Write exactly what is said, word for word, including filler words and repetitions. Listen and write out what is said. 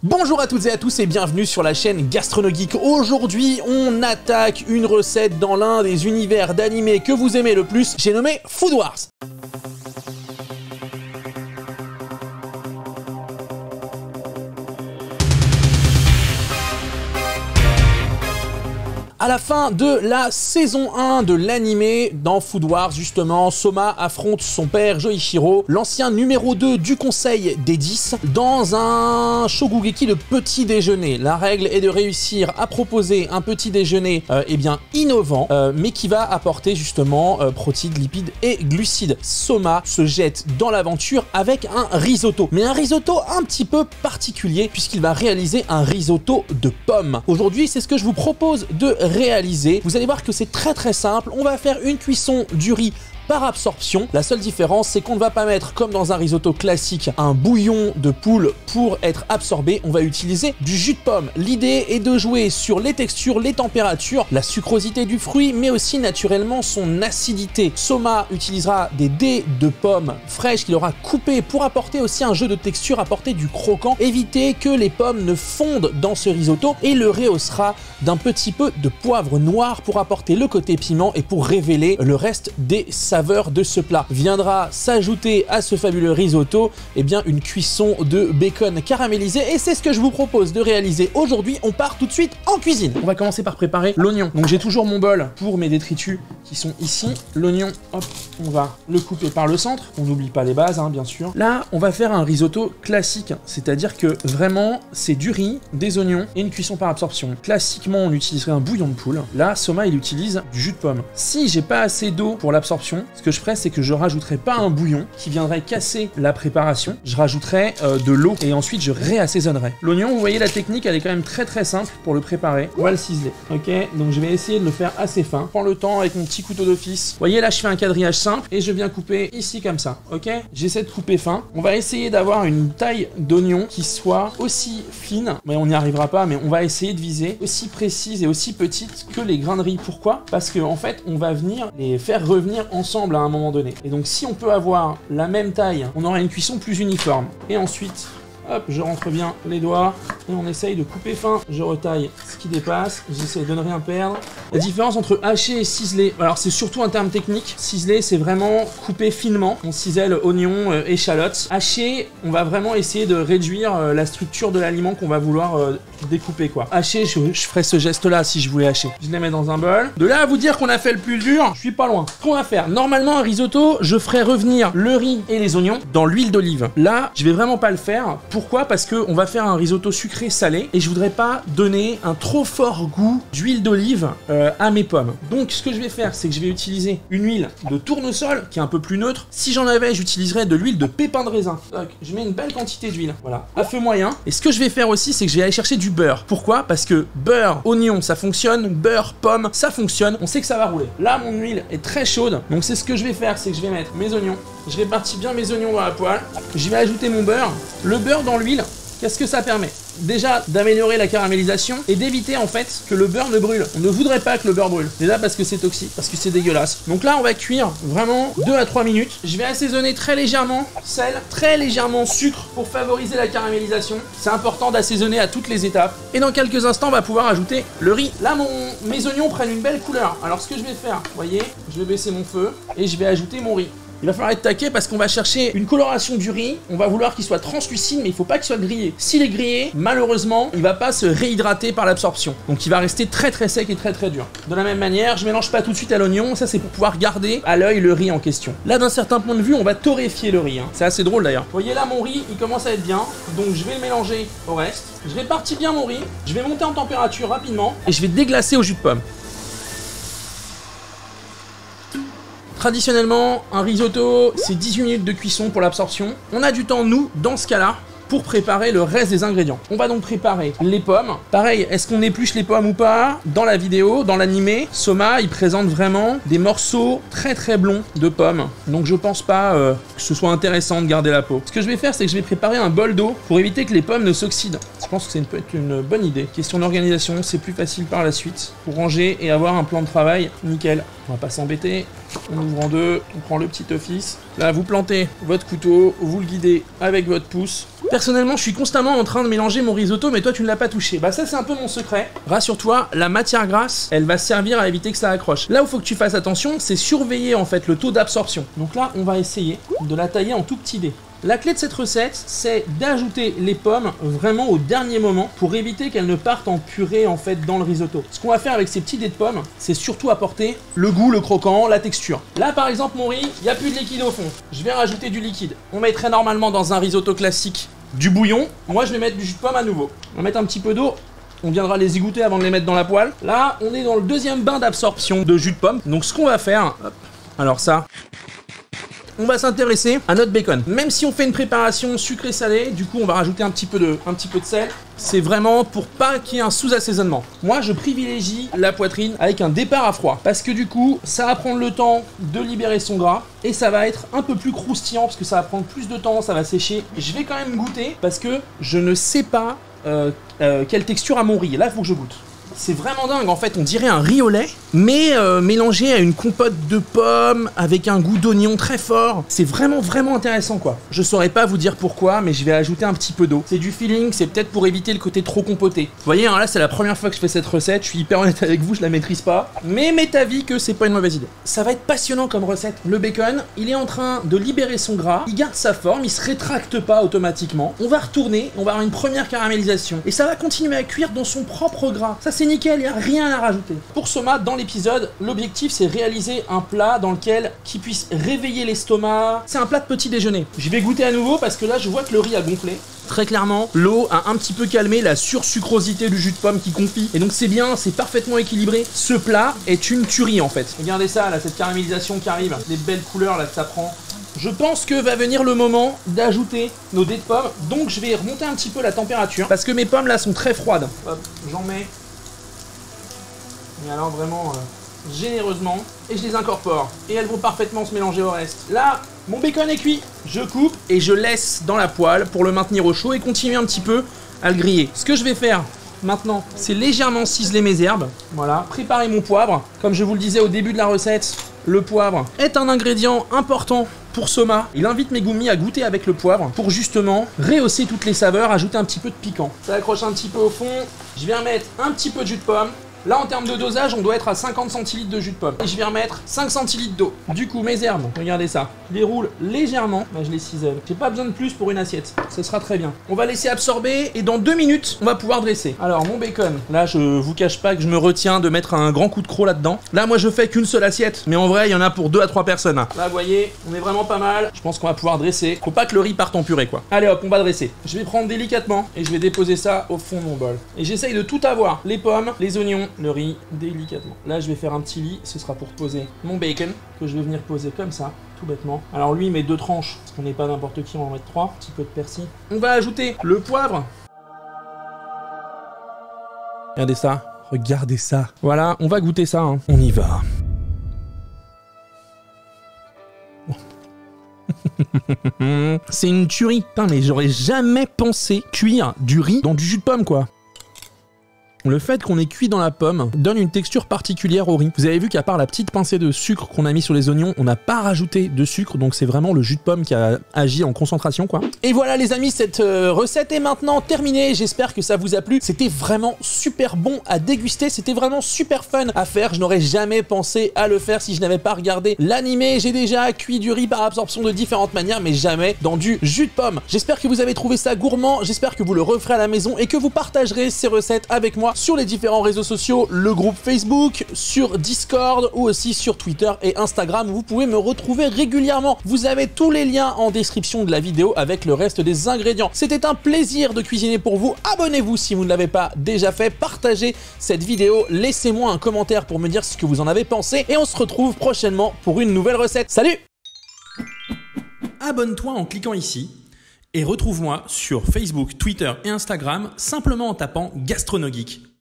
Bonjour à toutes et à tous et bienvenue sur la chaîne GastronoGeek. Aujourd'hui, on attaque une recette dans l'un des univers d'animé que vous aimez le plus, j'ai nommé Food Wars. À la fin de la saison un de l'animé, dans Food Wars, justement, Soma affronte son père Joichiro, l'ancien numéro deux du conseil des dix, dans un Shogugeki de petit déjeuner. La règle est de réussir à proposer un petit déjeuner euh, eh bien, innovant, euh, mais qui va apporter justement euh, protéines, lipides et glucides. Soma se jette dans l'aventure avec un risotto, mais un risotto un petit peu particulier, puisqu'il va réaliser un risotto de pommes. Aujourd'hui, c'est ce que je vous propose de réaliser. Vous allez voir que c'est très très simple. On va faire une cuisson du riz par absorption. La seule différence, c'est qu'on ne va pas mettre, comme dans un risotto classique, un bouillon de poule pour être absorbé. On va utiliser du jus de pomme. L'idée est de jouer sur les textures, les températures, la sucrosité du fruit, mais aussi naturellement son acidité. Soma utilisera des dés de pommes fraîches qu'il aura coupées pour apporter aussi un jeu de texture, apporter du croquant, éviter que les pommes ne fondent dans ce risotto, et le rehaussera d'un petit peu de poivre noir pour apporter le côté piment et pour révéler le reste des saveur de ce plat. Viendra s'ajouter à ce fabuleux risotto eh bien une cuisson de bacon caramélisé, et c'est ce que je vous propose de réaliser aujourd'hui. On part tout de suite en cuisine. On va commencer par préparer l'oignon. Donc j'ai toujours mon bol pour mes détritus qui sont ici. L'oignon, hop, on va le couper par le centre. On n'oublie pas les bases, hein, bien sûr. Là, on va faire un risotto classique, c'est-à-dire que vraiment c'est du riz, des oignons et une cuisson par absorption. Classiquement, on utiliserait un bouillon de poule. Là, Soma il utilise du jus de pomme. Si j'ai pas assez d'eau pour l'absorption, ce que je ferais, c'est que je rajouterais pas un bouillon qui viendrait casser la préparation. Je rajouterais euh, de l'eau et ensuite je réassaisonnerais. L'oignon, vous voyez, la technique, elle est quand même très très simple pour le préparer. On va le ciseler, ok? Donc je vais essayer de le faire assez fin. Je prends le temps avec mon petit couteau d'office. Vous voyez, là, je fais un quadrillage simple et je viens couper ici comme ça, ok? J'essaie de couper fin. On va essayer d'avoir une taille d'oignon qui soit aussi fine, mais on n'y arrivera pas, mais on va essayer de viser aussi précise et aussi petite que les grains de riz. Pourquoi? Parce que en fait, on va venir les faire revenir ensemble à un moment donné. Et donc si on peut avoir la même taille, on aura une cuisson plus uniforme. Et ensuite, hop, je rentre bien les doigts et on essaye de couper fin. Je retaille ce qui dépasse, j'essaie de ne rien perdre. La différence entre hacher et ciseler, alors c'est surtout un terme technique. Ciseler, c'est vraiment couper finement. On cisèle oignons, euh, échalotes. Hacher, on va vraiment essayer de réduire euh, la structure de l'aliment qu'on va vouloir euh, découper, quoi. Hacher, je, je ferais ce geste-là si je voulais hacher. Je les mets dans un bol. De là à vous dire qu'on a fait le plus dur, je suis pas loin. Ce qu'on va faire, normalement un risotto, je ferais revenir le riz et les oignons dans l'huile d'olive. Là, je vais vraiment pas le faire. Pourquoi? Parce que on va faire un risotto sucré salé et je voudrais pas donner un trop fort goût d'huile d'olive euh, à mes pommes. Donc ce que je vais faire, c'est que je vais utiliser une huile de tournesol qui est un peu plus neutre. Si j'en avais, j'utiliserais de l'huile de pépins de raisin. Donc je mets une belle quantité d'huile, voilà, à feu moyen. Et ce que je vais faire aussi, c'est que je vais aller chercher du beurre. Pourquoi? Parce que beurre, oignon, ça fonctionne, beurre, pomme, ça fonctionne. On sait que ça va rouler. Là, mon huile est très chaude, donc c'est ce que je vais faire, c'est que je vais mettre mes oignons. Je répartis bien mes oignons dans la poêle. Je vais ajouter mon beurre. Le beurre dans l'huile, qu'est-ce que ça permet? Déjà d'améliorer la caramélisation et d'éviter en fait que le beurre ne brûle. On ne voudrait pas que le beurre brûle. Déjà parce que c'est toxique, parce que c'est dégueulasse. Donc là on va cuire vraiment deux à trois minutes. Je vais assaisonner très légèrement sel, très légèrement sucre pour favoriser la caramélisation. C'est important d'assaisonner à toutes les étapes. Et dans quelques instants on va pouvoir ajouter le riz. Là mon... mes oignons prennent une belle couleur. Alors ce que je vais faire, vous voyez, je vais baisser mon feu et je vais ajouter mon riz. Il va falloir être taquet parce qu'on va chercher une coloration du riz. On va vouloir qu'il soit translucide, mais il faut pas qu'il soit grillé. S'il est grillé, malheureusement, il va pas se réhydrater par l'absorption. Donc il va rester très très sec et très très dur. De la même manière, je mélange pas tout de suite à l'oignon. Ça c'est pour pouvoir garder à l'œil le riz en question. Là, d'un certain point de vue, on va torréfier le riz, hein. C'est assez drôle d'ailleurs. Vous voyez là, mon riz, il commence à être bien. Donc je vais le mélanger au reste. Je répartis bien mon riz. Je vais monter en température rapidement et je vais déglacer au jus de pomme. Traditionnellement, un risotto, c'est dix-huit minutes de cuisson pour l'absorption. On a du temps, nous, dans ce cas-là, pour préparer le reste des ingrédients. On va donc préparer les pommes. Pareil, est-ce qu'on épluche les pommes ou pas? Dans la vidéo, dans l'animé, Soma, il présente vraiment des morceaux très très blonds de pommes. Donc je pense pas euh, que ce soit intéressant de garder la peau. Ce que je vais faire, c'est que je vais préparer un bol d'eau pour éviter que les pommes ne s'oxydent. Je pense que ça peut être une bonne idée. Question d'organisation, c'est plus facile par la suite. Pour ranger et avoir un plan de travail, nickel. On va pas s'embêter. On ouvre en deux, on prend le petit office. Là, vous plantez votre couteau, vous le guidez avec votre pouce. Personnellement, je suis constamment en train de mélanger mon risotto, mais toi, tu ne l'as pas touché. Bah ça, c'est un peu mon secret. Rassure-toi, la matière grasse, elle va servir à éviter que ça accroche. Là où il faut que tu fasses attention, c'est surveiller en fait le taux d'absorption. Donc là, on va essayer de la tailler en tout petits dés. La clé de cette recette, c'est d'ajouter les pommes vraiment au dernier moment pour éviter qu'elles ne partent en purée en fait dans le risotto. Ce qu'on va faire avec ces petits dés de pommes, c'est surtout apporter le goût, le croquant, la texture. Là par exemple mon riz, il n'y a plus de liquide au fond. Je vais rajouter du liquide. On mettrait normalement dans un risotto classique du bouillon. Moi je vais mettre du jus de pomme à nouveau. On va mettre un petit peu d'eau. On viendra les égoutter avant de les mettre dans la poêle. Là, on est dans le deuxième bain d'absorption de jus de pomme. Donc ce qu'on va faire, hop, alors ça... on va s'intéresser à notre bacon. Même si on fait une préparation sucrée-salée, du coup on va rajouter un petit peu de, un petit peu de sel. C'est vraiment pour pas qu'il y ait un sous-assaisonnement. Moi je privilégie la poitrine avec un départ à froid. Parce que du coup, ça va prendre le temps de libérer son gras. Et ça va être un peu plus croustillant parce que ça va prendre plus de temps, ça va sécher. Je vais quand même goûter parce que je ne sais pas euh, euh, quelle texture a mon riz. Là il faut que je goûte. C'est vraiment dingue, en fait, on dirait un riz au lait, mais euh, mélangé à une compote de pommes, avec un goût d'oignon très fort. C'est vraiment, vraiment intéressant, quoi. Je saurais pas vous dire pourquoi, mais je vais ajouter un petit peu d'eau. C'est du feeling, c'est peut-être pour éviter le côté trop compoté. Vous voyez, hein, là, c'est la première fois que je fais cette recette, je suis hyper honnête avec vous, je la maîtrise pas. Mais m'est avis que c'est pas une mauvaise idée. Ça va être passionnant comme recette. Le bacon, il est en train de libérer son gras, il garde sa forme, il se rétracte pas automatiquement. On va retourner, on va avoir une première caramélisation, et ça va continuer à cuire dans son propre gras. Ça, c'est nickel, il n'y a rien à rajouter. Pour Soma, dans l'épisode, l'objectif c'est réaliser un plat dans lequel qui puisse réveiller l'estomac. C'est un plat de petit déjeuner. Je vais goûter à nouveau parce que là je vois que le riz a gonflé. Très clairement, l'eau a un petit peu calmé la sursucrosité du jus de pomme qui confie. Et donc c'est bien, c'est parfaitement équilibré. Ce plat est une tuerie en fait. Regardez ça, là, cette caramélisation qui arrive. Les belles couleurs là que ça prend. Je pense que va venir le moment d'ajouter nos dés de pommes. Donc je vais remonter un petit peu la température. Parce que mes pommes là sont très froides. Hop, j'en mets. Et alors vraiment euh, généreusement, et je les incorpore. Et elles vont parfaitement se mélanger au reste. Là, mon bacon est cuit. Je coupe et je laisse dans la poêle pour le maintenir au chaud et continuer un petit peu à le griller. Ce que je vais faire maintenant, c'est légèrement ciseler mes herbes. Voilà, préparer mon poivre. Comme je vous le disais au début de la recette, le poivre est un ingrédient important pour Soma. Il invite Megumi à goûter avec le poivre pour justement rehausser toutes les saveurs, ajouter un petit peu de piquant. Ça accroche un petit peu au fond. Je vais remettre un petit peu de jus de pomme. Là, en termes de dosage, on doit être à cinquante centilitres de jus de pomme. Et je vais remettre cinq centilitres d'eau. Du coup, mes herbes, regardez ça. Je les roule légèrement. Là, je les cisèle. J'ai pas besoin de plus pour une assiette. Ce sera très bien. On va laisser absorber et dans deux minutes, on va pouvoir dresser. Alors, mon bacon. Là, je vous cache pas que je me retiens de mettre un grand coup de croc là-dedans. Là, moi, je fais qu'une seule assiette. Mais en vrai, il y en a pour deux à trois personnes. Là, vous voyez, on est vraiment pas mal. Je pense qu'on va pouvoir dresser. Faut pas que le riz parte en purée, quoi. Allez, hop, on va dresser. Je vais prendre délicatement et je vais déposer ça au fond de mon bol. Et j'essaye de tout avoir. Les pommes, les oignons, le riz, délicatement. Là, je vais faire un petit lit, ce sera pour poser mon bacon, que je vais venir poser comme ça, tout bêtement. Alors lui, il met deux tranches, parce qu'on n'est pas n'importe qui, on va en mettre trois. Un petit peu de persil. On va ajouter le poivre. Regardez ça, regardez ça. Voilà, on va goûter ça, hein. On y va. C'est une tuerie. Putain, mais j'aurais jamais pensé cuire du riz dans du jus de pomme, quoi. Le fait qu'on ait cuit dans la pomme donne une texture particulière au riz. Vous avez vu qu'à part la petite pincée de sucre qu'on a mis sur les oignons, on n'a pas rajouté de sucre, donc c'est vraiment le jus de pomme qui a agi en concentration, quoi. Et voilà les amis, cette euh, recette est maintenant terminée. J'espère que ça vous a plu. C'était vraiment super bon à déguster, c'était vraiment super fun à faire. Je n'aurais jamais pensé à le faire si je n'avais pas regardé l'animé. J'ai déjà cuit du riz par absorption de différentes manières, mais jamais dans du jus de pomme. J'espère que vous avez trouvé ça gourmand, j'espère que vous le referez à la maison et que vous partagerez ces recettes avec moi sur les différents réseaux sociaux, le groupe Facebook, sur Discord ou aussi sur Twitter et Instagram. Vous pouvez me retrouver régulièrement. Vous avez tous les liens en description de la vidéo avec le reste des ingrédients. C'était un plaisir de cuisiner pour vous. Abonnez-vous si vous ne l'avez pas déjà fait. Partagez cette vidéo. Laissez-moi un commentaire pour me dire ce que vous en avez pensé. Et on se retrouve prochainement pour une nouvelle recette. Salut! Abonne-toi en cliquant ici. Et retrouve-moi sur Facebook, Twitter et Instagram simplement en tapant GastronoGeek.